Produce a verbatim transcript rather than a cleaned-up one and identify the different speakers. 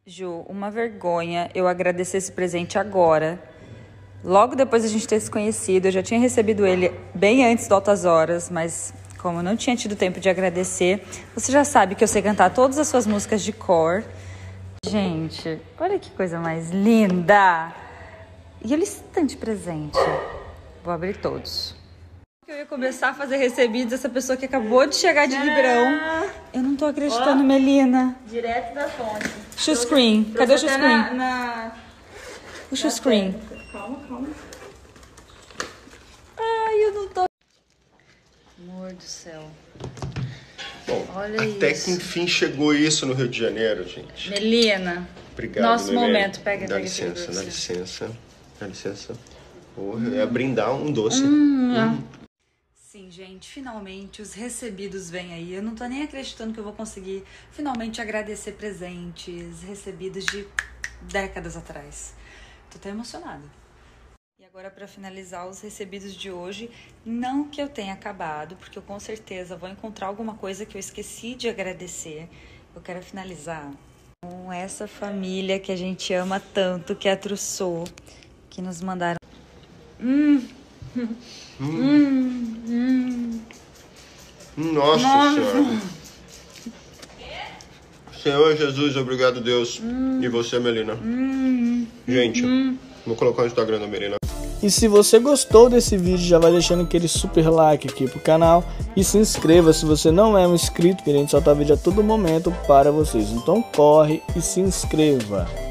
Speaker 1: Ju, uma vergonha eu agradecer esse presente agora. Logo depois da gente ter se conhecido, eu já tinha recebido ele bem antes do Altas Horas, mas como eu não tinha tido tempo de agradecer, você já sabe que eu sei cantar todas as suas músicas de cor. Gente, olha que coisa mais linda! E olha esse tanto de presente. Vou abrir todos. Eu ia começar a fazer recebidos dessa pessoa que acabou de chegar de Ribeirão. Eu não tô acreditando, oh, Melina.
Speaker 2: Direto da fonte.
Speaker 1: Shoe screen. Cadê o shoe screen?
Speaker 2: Na, na...
Speaker 1: O shoe screen.
Speaker 2: Calma, calma.
Speaker 1: Ai, eu não tô... Amor do céu.
Speaker 3: Bom,
Speaker 1: olha
Speaker 3: até
Speaker 1: isso.
Speaker 3: que enfim chegou isso no Rio de Janeiro, gente.
Speaker 1: Melina.
Speaker 3: Obrigado,
Speaker 1: nosso
Speaker 3: Melina.
Speaker 1: momento. Pega,
Speaker 3: dá
Speaker 1: pega
Speaker 3: licença, dá
Speaker 1: aqui,
Speaker 3: licença. Dá licença. Porra, eu ia brindar um doce.
Speaker 1: Hum, hum. Sim, gente, finalmente os recebidos vêm aí. Eu não tô nem acreditando que eu vou conseguir finalmente agradecer presentes recebidos de décadas atrás. Tô até emocionada. E agora, para finalizar os recebidos de hoje, não que eu tenha acabado, porque eu com certeza vou encontrar alguma coisa que eu esqueci de agradecer. Eu quero finalizar com essa família que a gente ama tanto, que é a Trussô, que nos mandaram... Hum...
Speaker 3: Hum.
Speaker 1: Hum, hum.
Speaker 3: Nossa,
Speaker 1: Nossa
Speaker 3: Senhora. Senhor Jesus, obrigado, Deus. Hum. E você, Melina.
Speaker 1: Hum.
Speaker 3: Gente,
Speaker 1: hum.
Speaker 3: vou colocar o Instagram da Melina.
Speaker 4: E se você gostou desse vídeo, já vai deixando aquele super like aqui pro canal. E se inscreva se você não é um inscrito, que a gente solta vídeo a todo momento para vocês. Então corre e se inscreva.